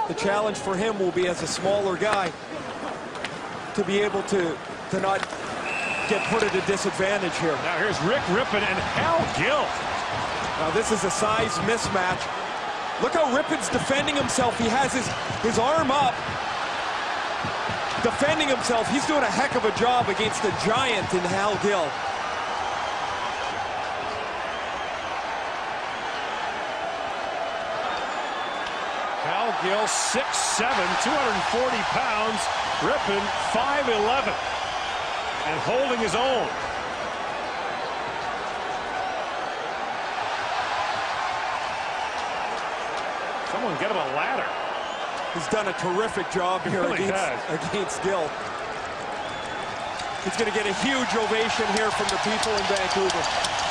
The challenge for him will be, as a smaller guy, to be able to not get put at a disadvantage here. Now here's Rick Rippon and Hal Gill. Now this is a size mismatch. Look how Rippon's defending himself. He has his arm up, defending himself. He's doing a heck of a job against the giant in Hal Gill. Hal Gill, 6'7", 240 pounds. Rippon, 5'11", and holding his own. Someone get him a ladder. He's done a terrific job here really against Gill. He's going to get a huge ovation here from the people in Vancouver.